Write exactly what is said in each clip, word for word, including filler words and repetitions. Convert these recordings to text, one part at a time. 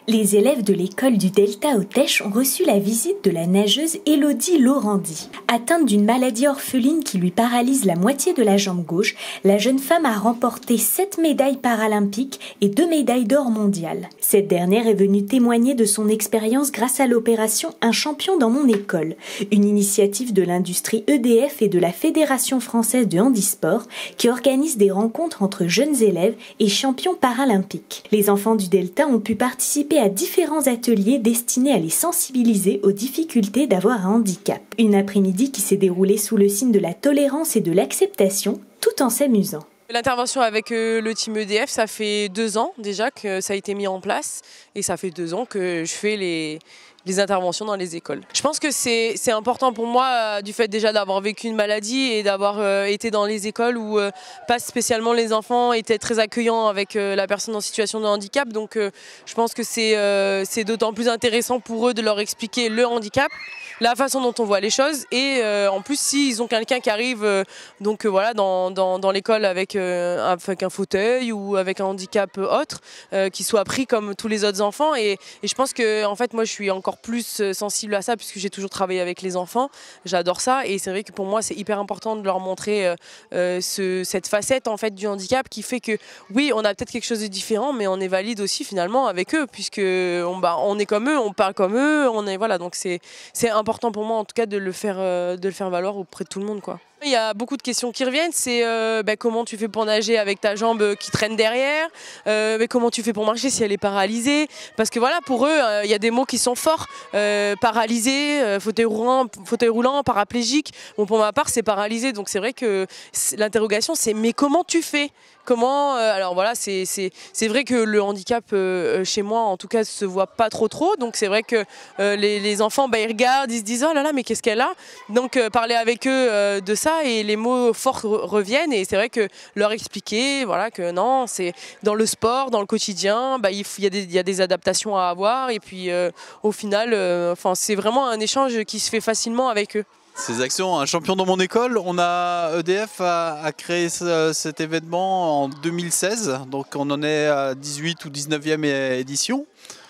Les élèves de l'école du Delta au Tech ont reçu la visite de la nageuse Élodie Laurandi. Atteinte d'une maladie orpheline qui lui paralyse la moitié de la jambe gauche, la jeune femme a remporté sept médailles paralympiques et deux médailles d'or mondiales. Cette dernière est venue témoigner de son expérience grâce à l'opération Un champion dans mon école, une initiative de l'industrie E D F et de la Fédération française de handisport qui organise des rencontres entre jeunes élèves et champions paralympiques. Les enfants du Delta ont pu participer à différents ateliers destinés à les sensibiliser aux difficultés d'avoir un handicap. Une après-midi qui s'est déroulée sous le signe de la tolérance et de l'acceptation, tout en s'amusant. L'intervention avec le team E D F, ça fait deux ans déjà que ça a été mis en place et ça fait deux ans que je fais les, les interventions dans les écoles. Je pense que c'est important pour moi euh, du fait déjà d'avoir vécu une maladie et d'avoir euh, été dans les écoles où euh, pas spécialement les enfants étaient très accueillants avec euh, la personne en situation de handicap. Donc euh, je pense que c'est euh, c'est d'autant plus intéressant pour eux de leur expliquer le handicap, la façon dont on voit les choses et euh, en plus s'ils ont quelqu'un qui arrive euh, donc euh, voilà dans, dans, dans l'école avec, euh, avec un fauteuil ou avec un handicap autre, euh, qui soit pris comme tous les autres enfants et, et je pense que en fait moi je suis encore plus sensible à ça puisque j'ai toujours travaillé avec les enfants, j'adore ça et c'est vrai que pour moi c'est hyper important de leur montrer euh, ce, cette facette en fait du handicap qui fait que oui on a peut-être quelque chose de différent mais on est valide aussi finalement avec eux puisque on, bah, on est comme eux, on parle comme eux, on est voilà donc c'est c'est important pour moi en tout cas de le faire euh, de le faire valoir auprès de tout le monde quoi. Il y a beaucoup de questions qui reviennent, c'est euh, bah, comment tu fais pour nager avec ta jambe qui traîne derrière, euh, mais comment tu fais pour marcher si elle est paralysée, parce que voilà pour eux il euh, y a des mots qui sont forts, euh, paralysé, euh, fauteuil roulant, fauteuil roulant, paraplégique. Bon pour ma part c'est paralysé donc c'est vrai que l'interrogation c'est mais comment tu fais? Comment euh, alors voilà c'est c'est vrai que le handicap euh, chez moi en tout cas se voit pas trop trop donc c'est vrai que euh, les, les enfants bah, ils regardent, ils se disent oh là là mais qu'est-ce qu'elle a donc euh, parler avec eux euh, de ça et les mots forts reviennent et c'est vrai que leur expliquer voilà que non c'est dans le sport, dans le quotidien bah, il, y a des, il y a des adaptations à avoir et puis euh, au final euh, enfin c'est vraiment un échange qui se fait facilement avec eux. Ces actions, un champion dans mon école, on a E D F a, a créé ce, cet événement en deux mille seize, donc on en est à dix-huit ou dix-neuvième édition.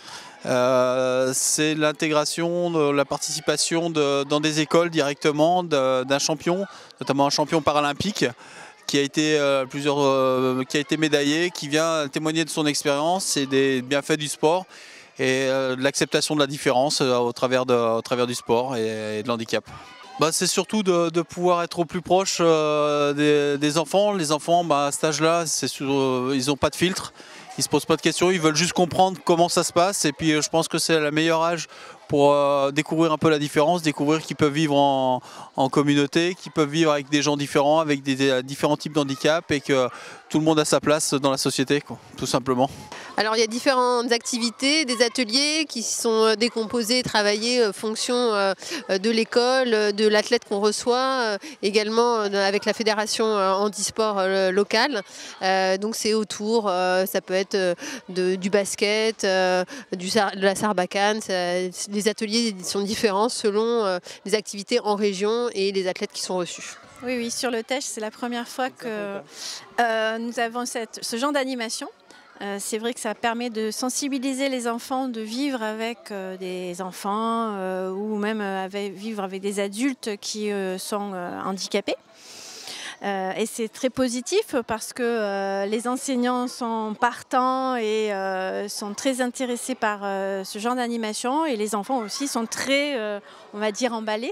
Euh, c'est l'intégration, de la participation de, dans des écoles directement d'un champion, notamment un champion paralympique qui a été, euh, plusieurs, euh, qui a été médaillé, qui vient témoigner de son expérience et des bienfaits du sport et euh, de l'acceptation de la différence euh, au, travers de, au travers du sport et, et de l'handicap. Bah, c'est surtout de, de pouvoir être au plus proche euh, des, des enfants. Les enfants, bah, à cet âge-là, euh, ils n'ont pas de filtre, ils ne se posent pas de questions, ils veulent juste comprendre comment ça se passe. Et puis euh, je pense que c'est le meilleur âge pour euh, découvrir un peu la différence, découvrir qu'ils peuvent vivre en, en communauté, qu'ils peuvent vivre avec des gens différents, avec des, des différents types de handicap et que tout le monde a sa place dans la société, quoi, tout simplement. Alors il y a différentes activités, des ateliers qui sont décomposés, travaillés en fonction de l'école, de l'athlète qu'on reçoit, également avec la fédération handisport locale. Donc c'est autour, ça peut être de, du basket, du, de la sarbacane. Les ateliers sont différents selon les activités en région et les athlètes qui sont reçus. Oui, oui, sur le Tech, c'est la première fois que euh, nous avons cette, ce genre d'animation. Euh, c'est vrai que ça permet de sensibiliser les enfants, de vivre avec euh, des enfants euh, ou même avec, vivre avec des adultes qui euh, sont euh, handicapés. Euh, et c'est très positif parce que euh, les enseignants sont partants et euh, sont très intéressés par euh, ce genre d'animation et les enfants aussi sont très, euh, on va dire, emballés.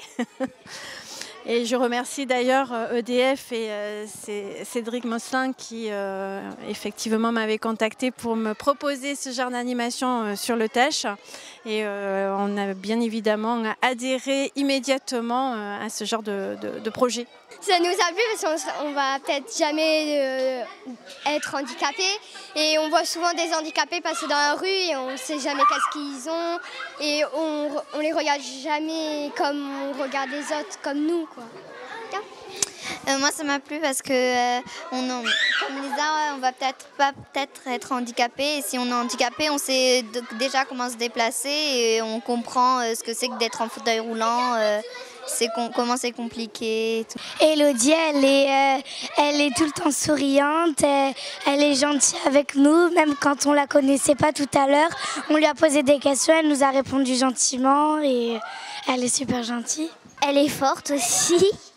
Et je remercie d'ailleurs E D F et euh, Cédric Mosselin qui euh, effectivement m'avait contacté pour me proposer ce genre d'animation euh, sur le Tech. Et euh, on a bien évidemment adhéré immédiatement euh, à ce genre de, de, de projet. Ça nous a plu parce qu'on ne va peut-être jamais euh, être handicapé. Et on voit souvent des handicapés passer dans la rue et on ne sait jamais qu'est-ce qu'ils ont. Et on ne les regarde jamais comme on regarde les autres, comme nous, quoi. Euh, moi ça m'a plu parce que euh, on en, comme Lisa, on va peut-être pas peut-être être handicapé et si on est handicapé on sait déjà comment se déplacer et on comprend euh, ce que c'est que d'être en fauteuil roulant euh, c'est com comment c'est compliqué. Et tout. Elodie, elle est, euh, elle est tout le temps souriante, elle, elle est gentille avec nous, même quand on la connaissait pas tout à l'heure. On lui a posé des questions, elle nous a répondu gentiment et elle est super gentille. Elle est forte aussi.